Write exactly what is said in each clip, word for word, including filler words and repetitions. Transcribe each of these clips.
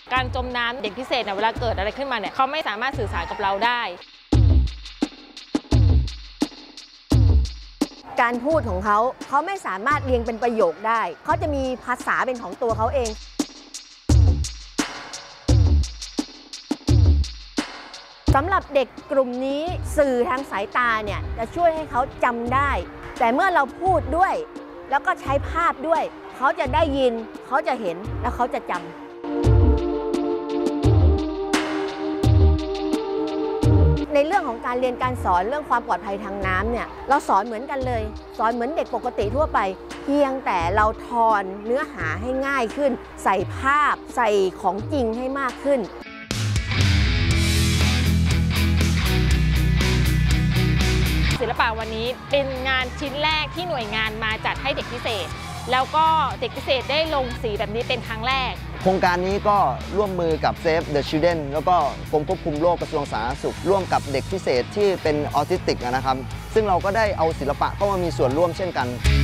การจมน้ำเด็กพิเศษเนี่ยเวลาเกิดอะไรขึ้นมาเนี่ยเขาไม่สามารถสื่อสารกับเราได้การพูดของเขาเขาไม่สามารถเรียงเป็นประโยคได้เขาจะมีภาษาเป็นของตัวเขาเองสำหรับเด็กกลุ่มนี้สื่อทางสายตาเนี่ยจะช่วยให้เขาจำได้แต่เมื่อเราพูดด้วยแล้วก็ใช้ภาพด้วยเขาจะได้ยินเขาจะเห็นแล้วเขาจะจำในเรื่องของการเรียนการสอนเรื่องความปลอดภัยทางน้ำเนี่ยเราสอนเหมือนกันเลยสอนเหมือนเด็กปกติทั่วไปเพียงแต่เราทอนเนื้อหาให้ง่ายขึ้นใส่ภาพใส่ของจริงให้มากขึ้นศิลปะวันนี้เป็นงานชิ้นแรกที่หน่วยงานมาจัดให้เด็กพิเศษแล้วก็เด็กพิเศษได้ลงสีแบบนี้เป็นครั้งแรกโครงการนี้ก็ร่วมมือกับ Save the Children แล้วก็กรมควบคุมโรคกระทรวงสาธารณสุขร่วมกับเด็กพิเศษที่เป็นออทิสติกนะครับซึ่งเราก็ได้เอาศิลปะเข้ามามีส่วนร่วมเช่นกัน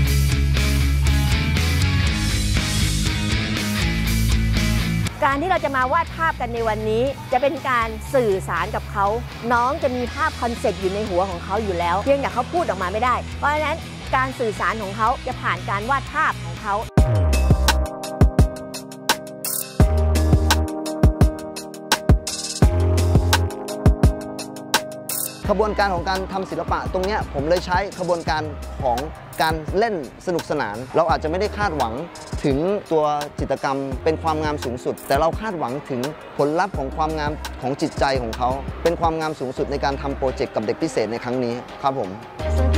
การที่เราจะมาวาดภาพกันในวันนี้จะเป็นการสื่อสารกับเขาน้องจะมีภาพคอนเซ็ปต์อยู่ในหัวของเขาอยู่แล้วเพียงแต่เขาพูดออกมาไม่ได้เพราะฉะนั้นการสื่อสารของเขาจะผ่านการวาดภาพของเขาขบวนการของการทำศิลปะตรงนี้ผมเลยใช้ขบวนการของการเล่นสนุกสนานเราอาจจะไม่ได้คาดหวังถึงตัวจิตรกรรมเป็นความงามสูงสุดแต่เราคาดหวังถึงผลลัพธ์ของความงามของจิตใจของเขาเป็นความงามสูงสุดในการทำโปรเจกต์กับเด็กพิเศษในครั้งนี้ครับผม